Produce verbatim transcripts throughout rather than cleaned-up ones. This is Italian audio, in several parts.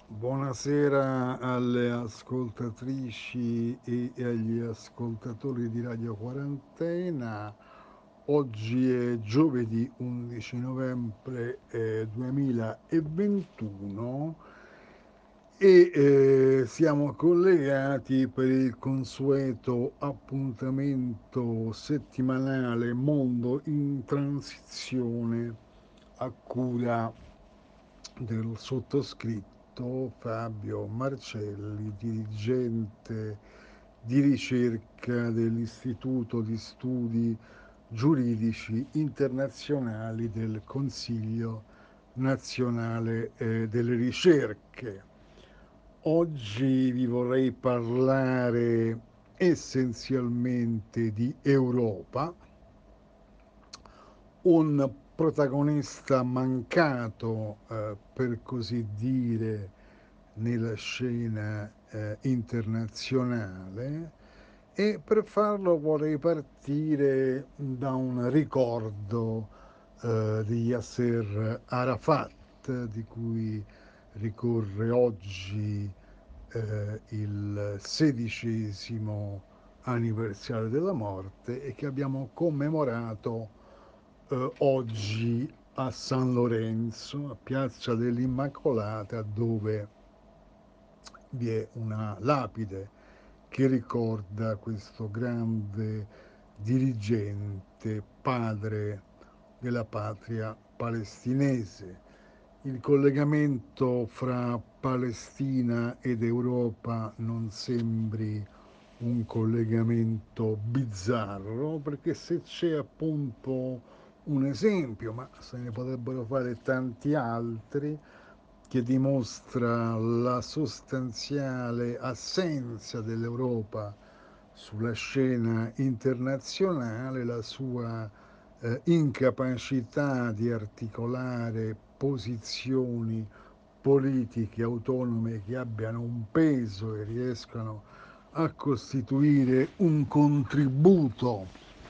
Buonasera alle ascoltatrici e agli ascoltatori di Radio Quarantena. Oggi è giovedì undici novembre eh, duemilaventuno e eh, siamo collegati per il consueto appuntamento settimanale Mondo in Transizione a cura del sottoscritto Fabio Marcelli, dirigente di ricerca dell'Istituto di Studi Giuridici Internazionali del Consiglio Nazionale eh, delle Ricerche. Oggi vi vorrei parlare essenzialmente di Europa, un protagonista mancato, eh, per così dire, nella scena eh, internazionale, e per farlo vorrei partire da un ricordo eh, di Yasser Arafat, di cui ricorre oggi eh, il sedicesimo anniversario della morte e che abbiamo commemorato eh, oggi a San Lorenzo, a Piazza dell'Immacolata, dove vi è una lapide che ricorda questo grande dirigente, padre della patria palestinese. Il collegamento fra Palestina ed Europa non sembri un collegamento bizzarro, perché se c'è appunto un esempio, ma se ne potrebbero fare tanti altri, che dimostra la sostanziale assenza dell'Europa sulla scena internazionale, la sua eh, incapacità di articolare posizioni politiche autonome che abbiano un peso e riescano a costituire un contributo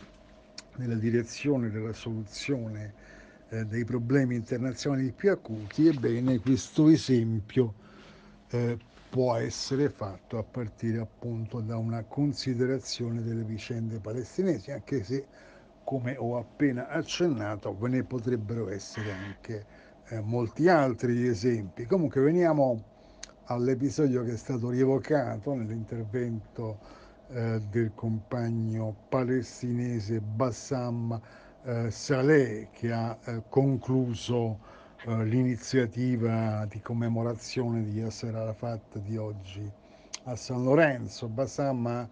nella direzione della soluzione eh, dei problemi internazionali più acuti. Ebbene, questo esempio eh, può essere fatto a partire appunto da una considerazione delle vicende palestinesi, anche se, come ho appena accennato, ve ne potrebbero essere anche eh, molti altri esempi. Comunque veniamo all'episodio che è stato rievocato nell'intervento eh, del compagno palestinese Bassam eh, Saleh, che ha eh, concluso eh, l'iniziativa di commemorazione di Yasser Arafat di oggi a San Lorenzo. Bassam ha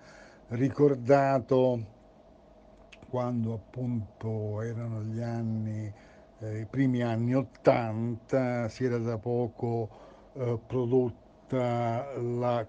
ricordato quando appunto erano gli anni, eh, i primi anni ottanta, si era da poco eh, prodotta la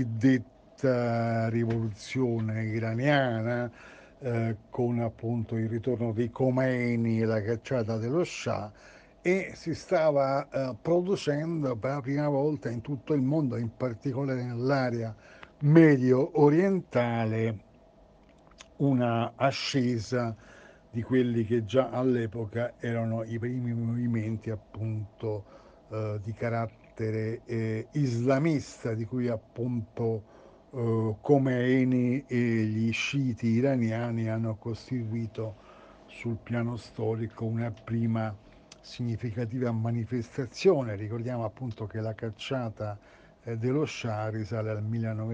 cosiddetta rivoluzione iraniana, eh, con appunto il ritorno di Khomeini e la cacciata dello Shah, e si stava eh, producendo per la prima volta in tutto il mondo, in particolare nell'area medio orientale, una ascesa di quelli che già all'epoca erano i primi movimenti appunto eh, di carattere eh, islamista, di cui appunto eh, Khomeini e gli sciiti iraniani hanno costituito sul piano storico una prima significativa manifestazione. Ricordiamo appunto che la cacciata eh, dello Shah risale al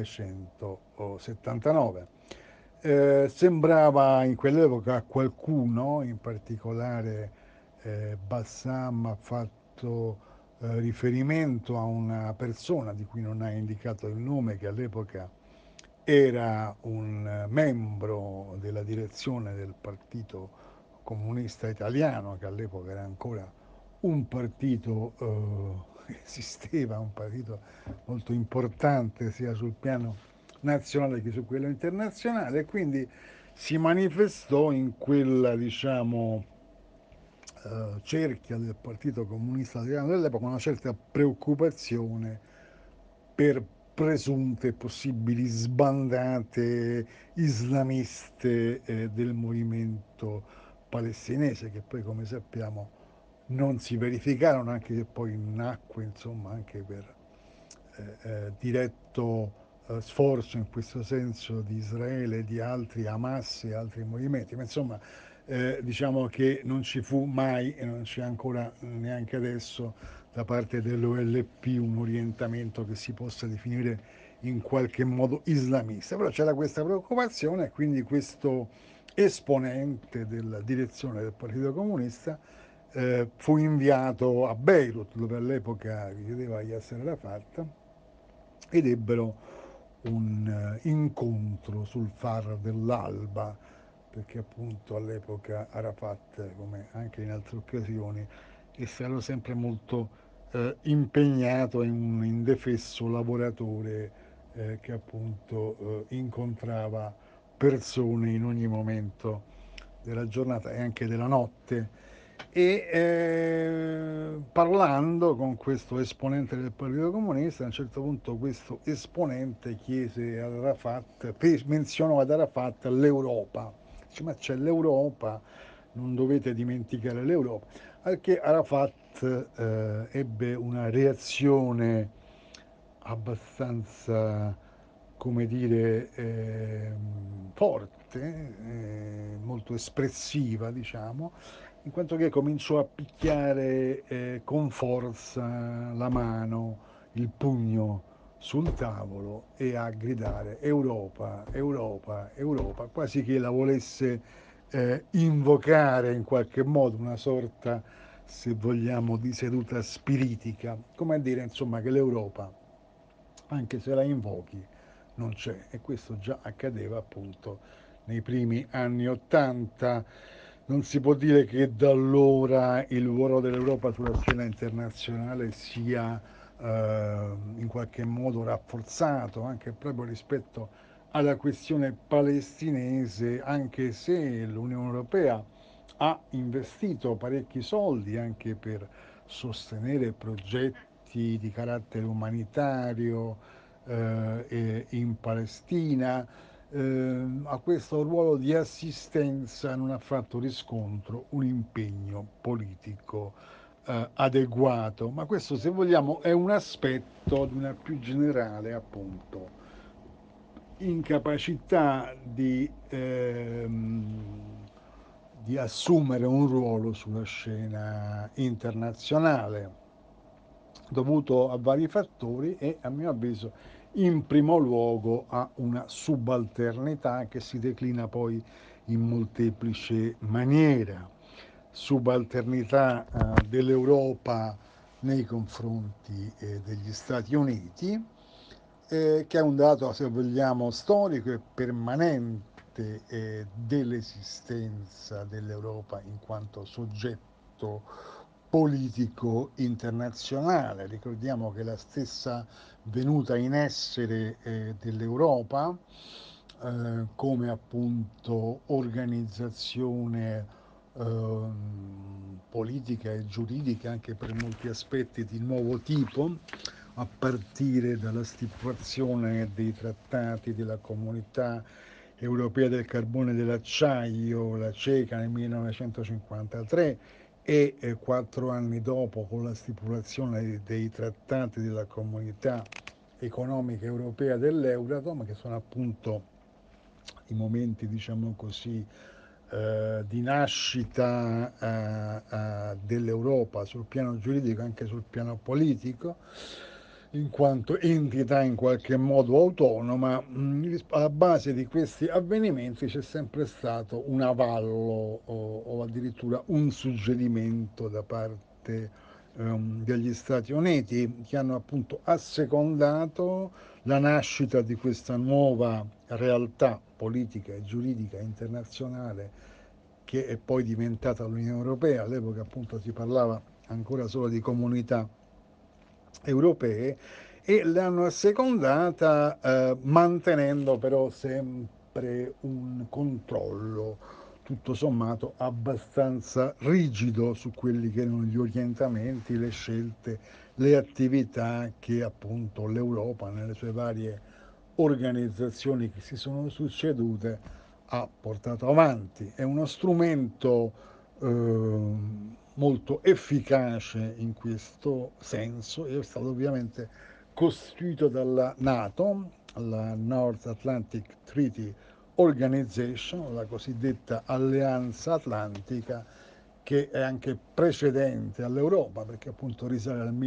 millenovecentosettantanove. Eh, sembrava in quell'epoca a qualcuno, in particolare eh, Bassam ha fatto eh, riferimento a una persona di cui non ha indicato il nome, che all'epoca era un membro della direzione del Partito Comunista Italiano, che all'epoca era ancora un partito eh, che esisteva, un partito molto importante sia sul piano nazionale che su quello internazionale, e quindi si manifestò in quella, diciamo, eh, cerchia del Partito Comunista Italiano dell'epoca una certa preoccupazione per presunte possibili sbandate islamiste eh, del movimento palestinese, che poi, come sappiamo, non si verificarono, anche se poi nacque insomma anche per eh, eh, diretto eh, sforzo in questo senso di Israele, di altri Hamas e altri movimenti, ma insomma eh, diciamo che non ci fu mai e non c'è ancora neanche adesso da parte dell'O L P un orientamento che si possa definire in qualche modo islamista, però c'era questa preoccupazione e quindi questo esponente della direzione del Partito Comunista eh, fu inviato a Beirut, dove all'epoca risiedeva Yasser Arafat, ed ebbero un uh, incontro sul far dell'alba, perché appunto all'epoca Arafat, come anche in altre occasioni, è stato sempre molto eh, impegnato in un indefesso lavoratore eh, che appunto eh, incontrava persone in ogni momento della giornata e anche della notte e eh, parlando con questo esponente del Partito Comunista, a un certo punto questo esponente chiese ad Arafat, menzionò ad Arafat l'Europa, dice ma c'è l'Europa, non dovete dimenticare l'Europa, al che Arafat eh, ebbe una reazione abbastanza, come dire, eh, forte, eh, molto espressiva, diciamo, in quanto che cominciò a picchiare eh, con forza la mano, il pugno sul tavolo e a gridare Europa, Europa, Europa, quasi che la volesse eh, invocare in qualche modo una sorta, se vogliamo, di seduta spiritica, come a dire insomma che l'Europa, anche se la invochi, non c'è, e questo già accadeva appunto nei primi anni ottanta. Non si può dire che da allora il ruolo dell'Europa sulla scena internazionale sia eh, in qualche modo rafforzato, anche proprio rispetto alla questione palestinese, anche se l'Unione Europea ha investito parecchi soldi anche per sostenere progetti di carattere umanitario eh, in Palestina. Eh, a questo ruolo di assistenza non ha fatto riscontro un impegno politico eh, adeguato, ma questo se vogliamo è un aspetto di una più generale appunto incapacità di, ehm, di assumere un ruolo sulla scena internazionale dovuto a vari fattori e a mio avviso in primo luogo a una subalternità che si declina poi in molteplici maniere. Subalternità eh, dell'Europa nei confronti eh, degli Stati Uniti, eh, che è un dato, se vogliamo, storico e permanente eh, dell'esistenza dell'Europa in quanto soggetto politico internazionale. Ricordiamo che la stessa venuta in essere eh, dell'Europa eh, come appunto organizzazione eh, politica e giuridica anche per molti aspetti di nuovo tipo, a partire dalla stipulazione dei trattati della Comunità Europea del Carbone e dell'Acciaio, la CECA nel millenovecentocinquantatré e eh, quattro anni dopo con la stipulazione dei, dei trattati della Comunità Economica Europea dell'Euratom, che sono appunto i momenti, diciamo così, eh, di nascita eh, eh, dell'Europa sul piano giuridico e anche sul piano politico, in quanto entità in qualche modo autonoma. Alla base di questi avvenimenti c'è sempre stato un avallo o, o addirittura un suggerimento da parte ehm, degli Stati Uniti, che hanno appunto assecondato la nascita di questa nuova realtà politica e giuridica internazionale che è poi diventata l'Unione Europea. All'epoca appunto si parlava ancora solo di comunità europee e l'hanno assecondata eh, mantenendo però sempre un controllo tutto sommato abbastanza rigido su quelli che erano gli orientamenti, le scelte, le attività che appunto l'Europa nelle sue varie organizzazioni che si sono succedute ha portato avanti. È uno strumento eh, molto efficace in questo senso e è stato ovviamente costituito dalla NATO, la North Atlantic Treaty Organization, la cosiddetta Alleanza Atlantica, che è anche precedente all'Europa, perché appunto risale al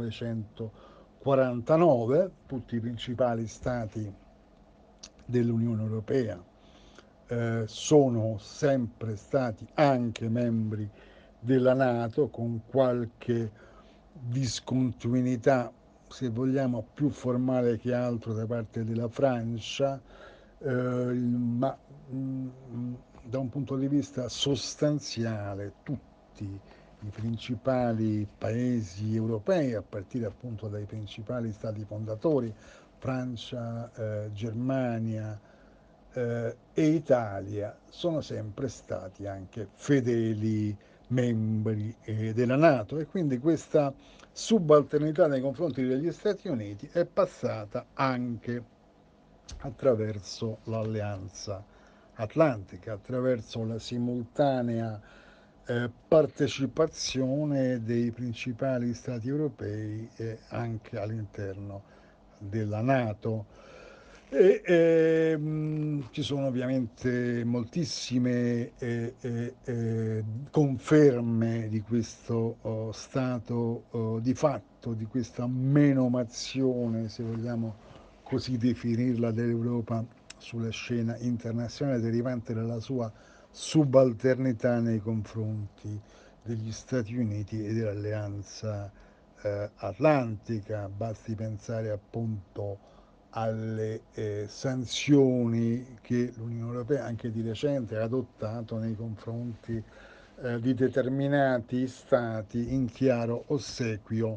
millenovecentoquarantanove. Tutti i principali stati dell'Unione Europea eh, sono sempre stati anche membri della NATO, con qualche discontinuità, se vogliamo, più formale che altro da parte della Francia, eh, ma mh, da un punto di vista sostanziale tutti i principali paesi europei, a partire appunto dai principali stati fondatori, Francia, eh, Germania, eh, e Italia, sono sempre stati anche fedeli membri eh, della NATO, e quindi questa subalternità nei confronti degli Stati Uniti è passata anche attraverso l'Alleanza Atlantica, attraverso la simultanea eh, partecipazione dei principali Stati europei eh, anche all'interno della NATO. E, ehm, ci sono ovviamente moltissime eh, eh, eh, conferme di questo oh, stato oh, di fatto, di questa menomazione, se vogliamo così definirla, dell'Europa sulla scena internazionale, derivante dalla sua subalternità nei confronti degli Stati Uniti e dell'Alleanza eh, Atlantica. Basti pensare appunto alle eh, sanzioni che l'Unione Europea anche di recente ha adottato nei confronti eh, di determinati stati in chiaro ossequio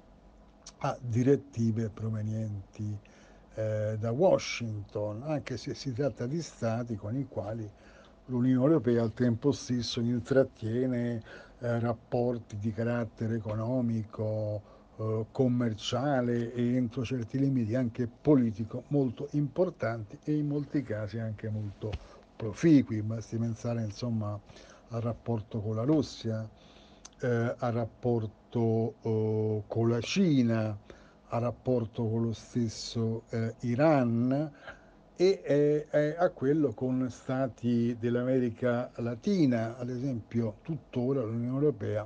a direttive provenienti eh, da Washington, anche se si tratta di stati con i quali l'Unione Europea al tempo stesso intrattiene eh, rapporti di carattere economico, eh, commerciale e entro certi limiti anche politico molto importanti, e in molti casi anche molto proficui. Basti pensare insomma al rapporto con la Russia, eh, al rapporto eh, con la Cina, al rapporto con lo stesso eh, Iran, e eh, eh, a quello con stati dell'America Latina. Ad esempio, tuttora l'Unione Europea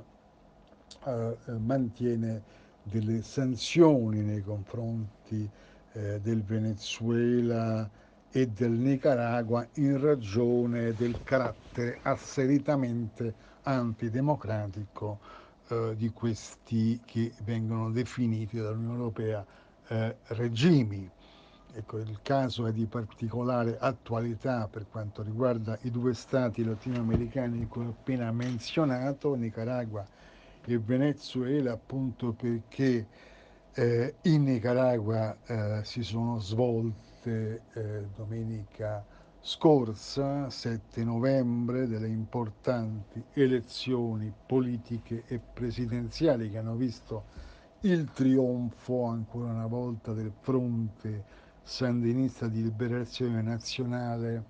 eh, mantiene delle sanzioni nei confronti eh, del Venezuela e del Nicaragua in ragione del carattere asseritamente antidemocratico eh, di questi che vengono definiti dall'Unione Europea eh, regimi. Ecco, il caso è di particolare attualità per quanto riguarda i due stati latinoamericani che ho appena menzionato, Nicaragua e Venezuela, appunto perché eh, in Nicaragua eh, si sono svolte eh, domenica scorsa, sette novembre, delle importanti elezioni politiche e presidenziali che hanno visto il trionfo ancora una volta del fronte sandinista di liberazione nazionale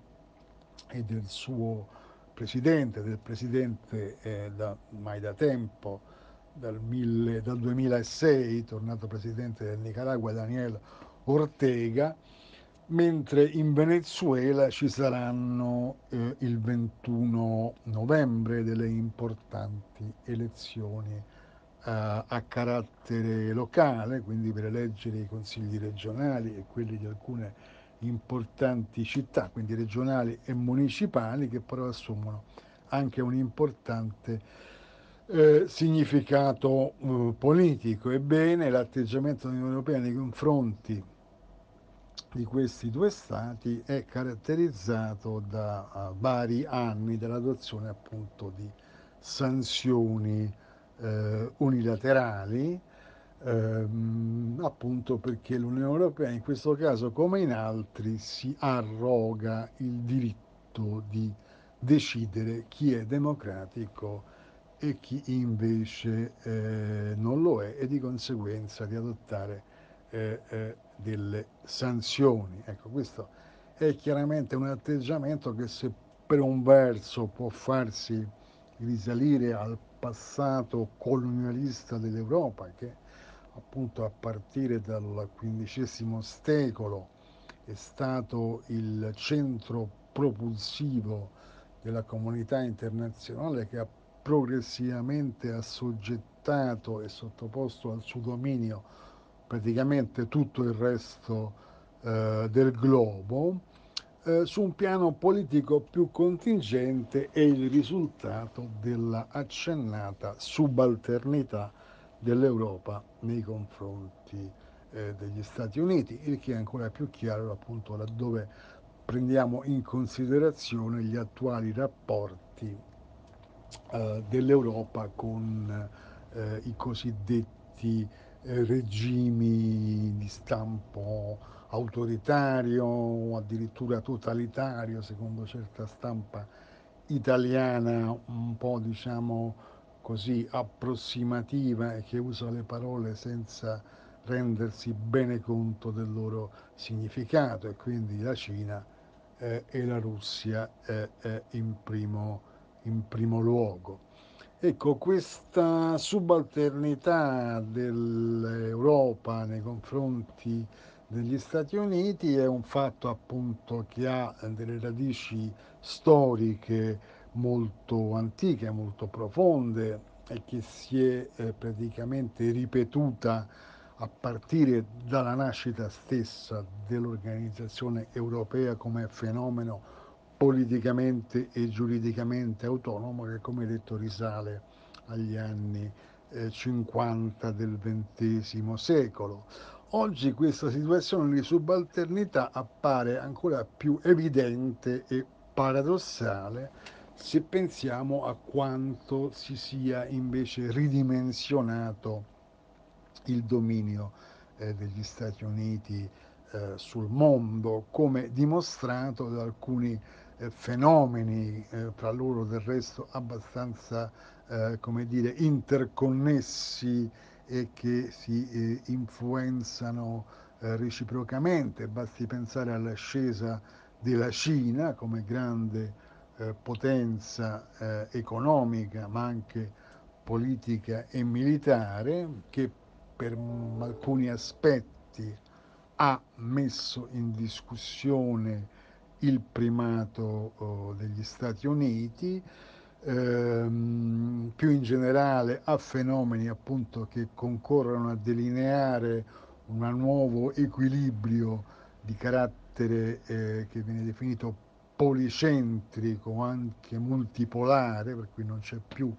e del suo presidente, del presidente eh, da, ormai da tempo, dal, mille, dal duemilasei, tornato presidente del Nicaragua, Daniel Ortega, mentre in Venezuela ci saranno eh, il ventuno novembre delle importanti elezioni eh, a carattere locale, quindi per eleggere i consigli regionali e quelli di alcune importanti città, quindi regionali e municipali, che però assumono anche un importante eh, significato eh, politico. Ebbene, l'atteggiamento dell'Unione Europea nei confronti di questi due stati è caratterizzato da uh, vari anni dell'adozione appunto di sanzioni eh, unilaterali, ehm, appunto perché l'Unione Europea in questo caso come in altri si arroga il diritto di decidere chi è democratico e chi invece eh, non lo è, e di conseguenza di adottare eh, eh, delle sanzioni. Ecco, questo è chiaramente un atteggiamento che, se per un verso può farsi risalire al passato colonialista dell'Europa, che appunto a partire dal quindicesimo secolo è stato il centro propulsivo della comunità internazionale che ha progressivamente assoggettato e sottoposto al suo dominio praticamente tutto il resto eh, del globo, eh, su un piano politico più contingente è il risultato della accennata subalternità dell'Europa nei confronti eh, degli Stati Uniti, il che è ancora più chiaro appunto laddove prendiamo in considerazione gli attuali rapporti eh, dell'Europa con eh, i cosiddetti eh, regimi di stampo autoritario o addirittura totalitario, secondo certa stampa italiana un po' diciamo così approssimativa e che usa le parole senza rendersi bene conto del loro significato, e quindi la Cina eh, e la Russia eh, eh, in primo, in primo luogo. Ecco, questa subalternità dell'Europa nei confronti degli Stati Uniti è un fatto appunto che ha delle radici storiche molto antiche, molto profonde e che si è eh, praticamente ripetuta a partire dalla nascita stessa dell'organizzazione europea come fenomeno politicamente e giuridicamente autonomo che, come detto, risale agli anni eh, cinquanta del ventesimo secolo. Oggi questa situazione di subalternità appare ancora più evidente e paradossale se pensiamo a quanto si sia invece ridimensionato il dominio eh, degli Stati Uniti eh, sul mondo, come dimostrato da alcuni eh, fenomeni, eh, tra loro del resto abbastanza, eh, come dire, interconnessi e che si eh, influenzano eh, reciprocamente. Basti pensare all'ascesa della Cina come grande eh, potenza eh, economica, ma anche politica e militare, che per alcuni aspetti ha messo in discussione il primato oh, degli Stati Uniti, ehm, più in generale a fenomeni appunto che concorrono a delineare un nuovo equilibrio di carattere eh, che viene definito policentrico, anche multipolare, per cui non c'è più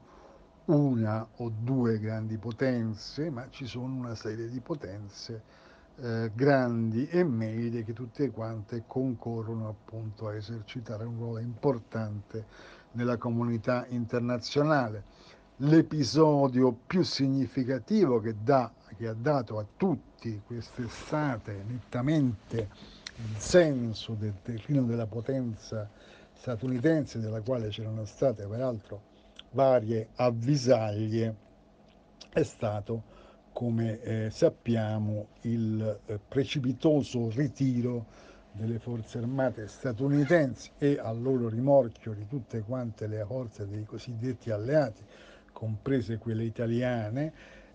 una o due grandi potenze, ma ci sono una serie di potenze eh, grandi e medie che tutte quante concorrono appunto a esercitare un ruolo importante nella comunità internazionale. L'episodio più significativo che, dà, che ha dato a tutti quest'estate nettamente il senso del declino della potenza statunitense, della quale c'erano state peraltro varie avvisaglie, è stato, come eh, sappiamo, il eh, precipitoso ritiro delle forze armate statunitensi e al loro rimorchio di tutte quante le forze dei cosiddetti alleati, comprese quelle italiane,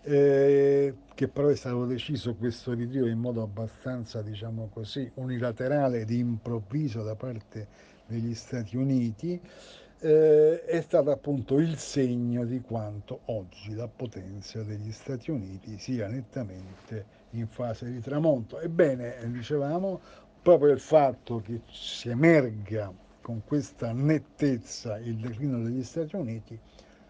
eh, che però è stato deciso questo ritiro in modo abbastanza, diciamo così, unilaterale ed improvviso da parte degli Stati Uniti, eh, è stato appunto il segno di quanto oggi la potenza degli Stati Uniti sia nettamente in fase di tramonto. Ebbene, dicevamo, proprio il fatto che si emerga con questa nettezza il declino degli Stati Uniti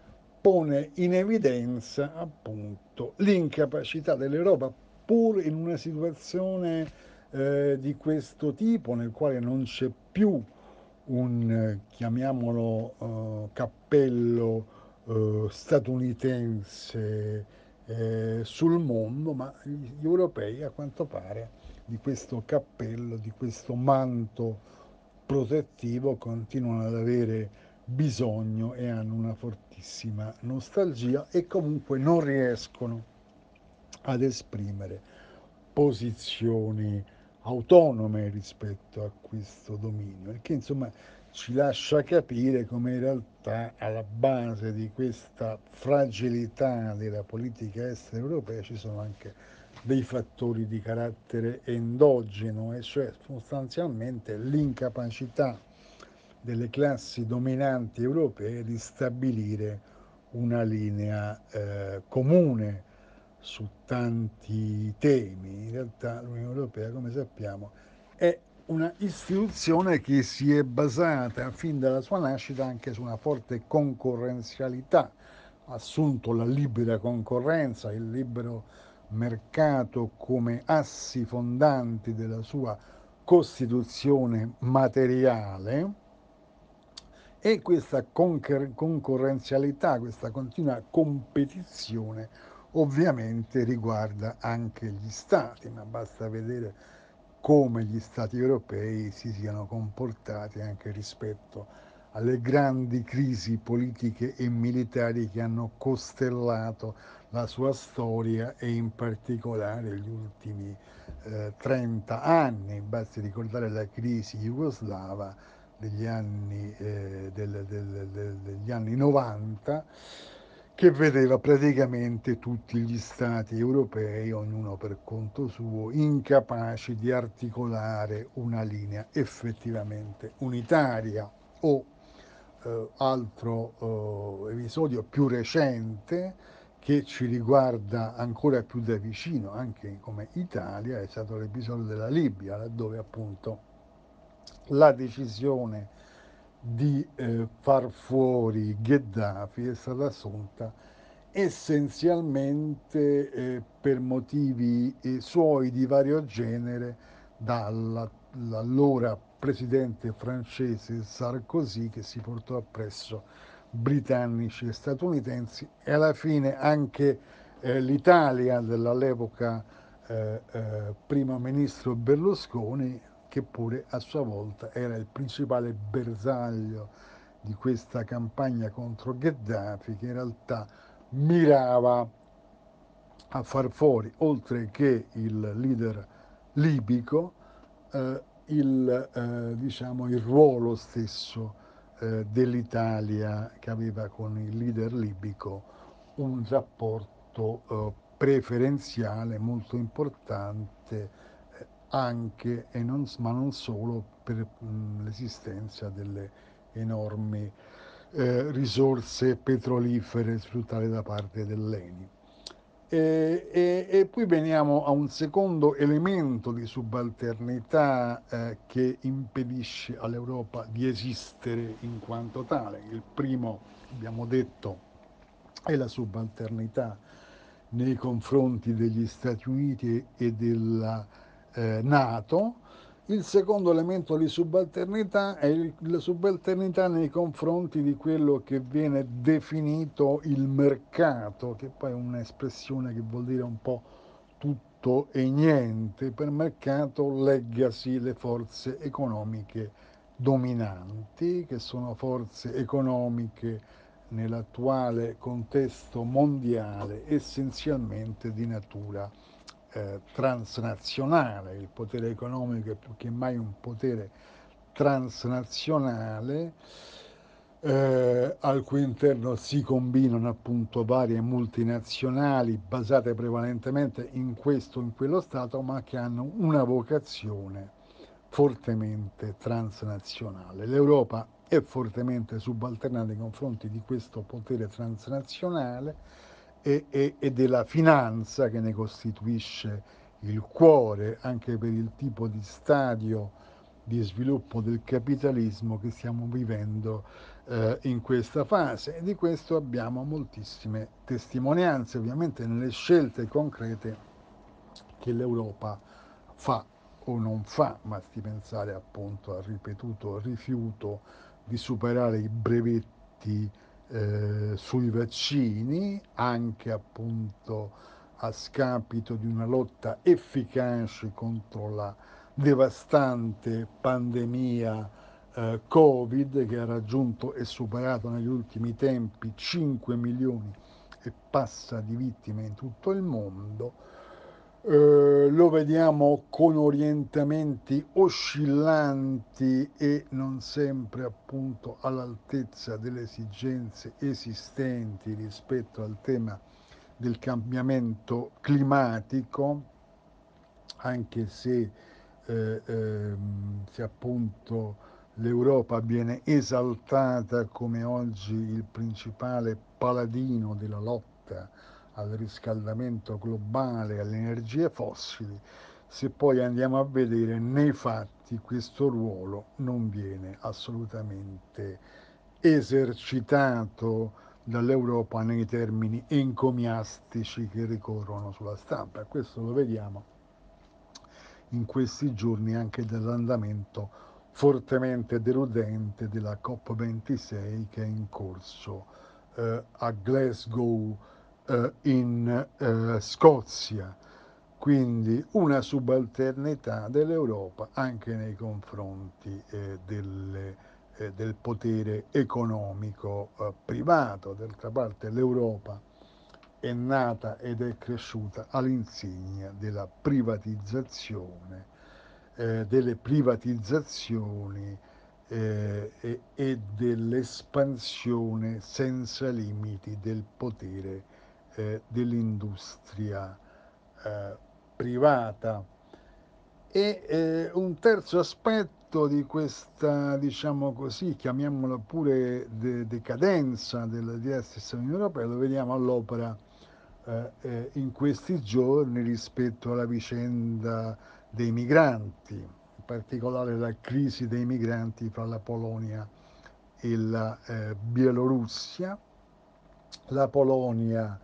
pone in evidenza appunto l'incapacità dell'Europa, pur in una situazione eh, di questo tipo, nel quale non c'è più un, eh, chiamiamolo, eh, cappello eh, statunitense eh, sul mondo, ma gli europei a quanto pare di questo cappello, di questo manto protettivo continuano ad avere bisogno e hanno una fortissima nostalgia e comunque non riescono ad esprimere posizioni autonome rispetto a questo dominio, il che insomma ci lascia capire come in realtà alla base di questa fragilità della politica estera europea ci sono anche dei fattori di carattere endogeno, e cioè sostanzialmente l'incapacità delle classi dominanti europee di stabilire una linea eh, comune su tanti temi. In realtà l'Unione Europea, come sappiamo, è una istituzione che si è basata fin dalla sua nascita anche su una forte concorrenzialità, ha assunto la libera concorrenza, il libero mercato come assi fondanti della sua costituzione materiale, e questa concorrenzialità, questa continua competizione ovviamente riguarda anche gli stati, ma basta vedere come gli stati europei si siano comportati anche rispetto alle grandi crisi politiche e militari che hanno costellato la sua storia, e in particolare gli ultimi eh, trenta anni. Basti ricordare la crisi jugoslava degli anni, eh, del, del, del, degli anni novanta, che vedeva praticamente tutti gli stati europei, ognuno per conto suo, incapaci di articolare una linea effettivamente unitaria. O eh, altro eh, episodio più recente che ci riguarda ancora più da vicino, anche come Italia, è stato l'episodio della Libia, laddove appunto la decisione di eh, far fuori Gheddafi è stata assunta essenzialmente eh, per motivi eh, suoi di vario genere dall'allora presidente francese Sarkozy, che si portò appresso britannici e statunitensi, e alla fine anche eh, l'Italia dell'epoca eh, eh, primo ministro Berlusconi, che pure a sua volta era il principale bersaglio di questa campagna contro Gheddafi, che in realtà mirava a far fuori, oltre che il leader libico, eh, il, eh, diciamo, il ruolo stesso eh, dell'Italia, che aveva con il leader libico un rapporto eh, preferenziale molto importante, eh, anche, e non, ma non solo, per mh, l'esistenza delle enormi eh, risorse petrolifere sfruttate da parte dell'Eni. E, e, e poi veniamo a un secondo elemento di subalternità eh, che impedisce all'Europa di esistere in quanto tale. Il primo, abbiamo detto, è la subalternità nei confronti degli Stati Uniti e della eh, NATO. Il secondo elemento di subalternità è il, la subalternità nei confronti di quello che viene definito il mercato, che poi è un'espressione che vuol dire un po' tutto e niente. Per mercato leggasi le forze economiche dominanti, che sono forze economiche nell'attuale contesto mondiale essenzialmente di natura eh, transnazionale. Il potere economico è più che mai un potere transnazionale, eh, al cui interno si combinano appunto varie multinazionali basate prevalentemente in questo o in quello Stato, ma che hanno una vocazione fortemente transnazionale. L'Europa è fortemente subalternata nei confronti di questo potere transnazionale e, e, e della finanza, che ne costituisce il cuore, anche per il tipo di stadio di sviluppo del capitalismo che stiamo vivendo eh, in questa fase. E di questo abbiamo moltissime testimonianze, ovviamente, nelle scelte concrete che l'Europa fa o non fa. Basti pensare appunto al ripetuto rifiuto di superare i brevetti eh, sui vaccini, anche appunto a scapito di una lotta efficace contro la devastante pandemia eh, Covid, che ha raggiunto e superato negli ultimi tempi cinque milioni e passa di vittime in tutto il mondo. Eh, eh, lo vediamo con orientamenti oscillanti e non sempre appunto all'altezza delle esigenze esistenti rispetto al tema del cambiamento climatico, anche se, eh, ehm, se appunto l'Europa viene esaltata come oggi il principale paladino della lotta al riscaldamento globale, alle energie fossili, se poi andiamo a vedere nei fatti questo ruolo non viene assolutamente esercitato dall'Europa nei termini encomiastici che ricorrono sulla stampa. Questo lo vediamo in questi giorni anche dall'andamento fortemente deludente della COP ventisei che è in corso eh, a Glasgow eh, in eh, Scozia. Quindi una subalternità dell'Europa anche nei confronti eh, delle, eh, del potere economico eh, privato. D'altra parte l'Europa è nata ed è cresciuta all'insegna della privatizzazione, eh, delle privatizzazioni eh, e, e dell'espansione senza limiti del potere eh, dell'industria eh, privata. E eh, un terzo aspetto di questa, diciamo così, chiamiamola pure de- decadenza della diversa Unione Europea, lo vediamo all'opera eh, eh, in questi giorni rispetto alla vicenda dei migranti, in particolare la crisi dei migranti fra la Polonia e la eh, Bielorussia. La Polonia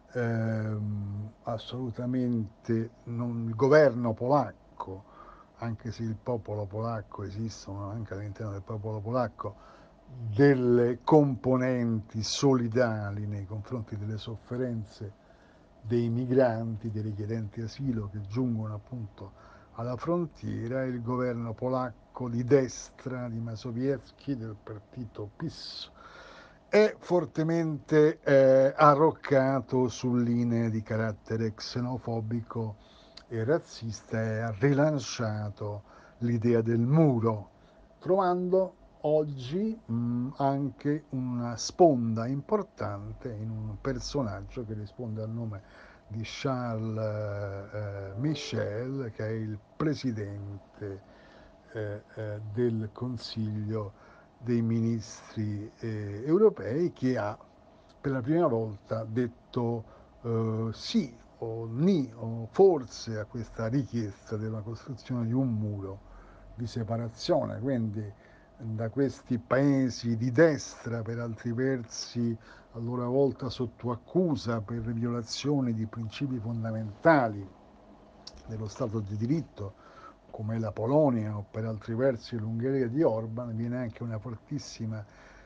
ehm, assolutamente non, il governo polacco, anche se il popolo polacco esistono anche all'interno del popolo polacco delle componenti solidali nei confronti delle sofferenze dei migranti, dei richiedenti asilo che giungono appunto alla frontiera. Il governo polacco di destra di Mazowiecki, del partito PiS, è fortemente eh, arroccato su linee di carattere xenofobico e razzista e ha rilanciato l'idea del muro, trovando oggi mh, anche una sponda importante in un personaggio che risponde al nome di Charles eh, Michel, che è il presidente eh, eh, del Consiglio dei ministri eh, europei, che ha per la prima volta detto eh, sì o ni o forse a questa richiesta della costruzione di un muro di separazione. Quindi da questi paesi di destra, per altri versi a loro volta sotto accusa per violazioni di principi fondamentali dello Stato di diritto, come la Polonia o per altri versi l'Ungheria di Orban, viene anche una fortissima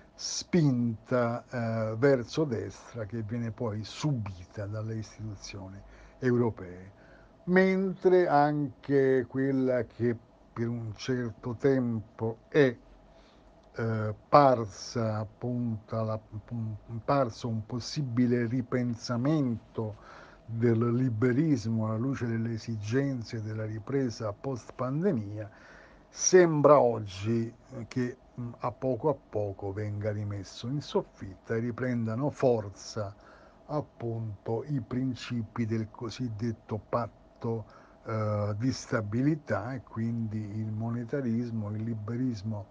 spinta eh, verso destra che viene poi subita dalle istituzioni europee, mentre anche quella che per un certo tempo è eh, parsa appunto la, parso un possibile ripensamento del liberismo alla luce delle esigenze della ripresa post pandemia, sembra oggi che a poco a poco venga rimesso in soffitta e riprendano forza appunto i principi del cosiddetto patto eh, di stabilità, e quindi il monetarismo, il liberismo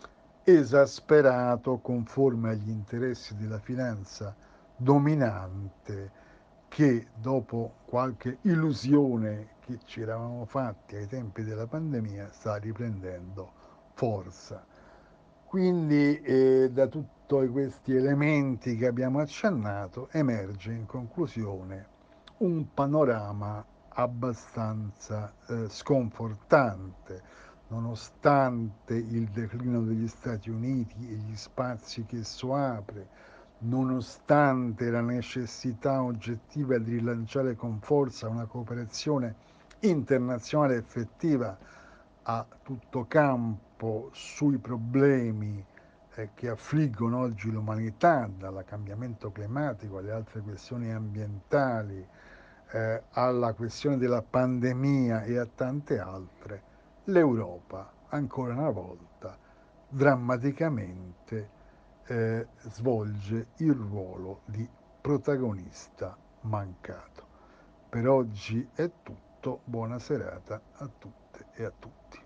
esasperato conforme agli interessi della finanza dominante, che dopo qualche illusione che ci eravamo fatti ai tempi della pandemia sta riprendendo forza. Quindi eh, da tutti questi elementi che abbiamo accennato emerge in conclusione un panorama abbastanza eh, sconfortante, nonostante il declino degli Stati Uniti e gli spazi che esso apre, nonostante la necessità oggettiva di rilanciare con forza una cooperazione internazionale effettiva a tutto campo sui problemi eh, che affliggono oggi l'umanità, dal cambiamento climatico alle altre questioni ambientali, eh, alla questione della pandemia e a tante altre, l'Europa, ancora una volta, drammaticamente eh, svolge il ruolo di protagonista mancato. Per oggi è tutto, buona serata a tutte e a tutti.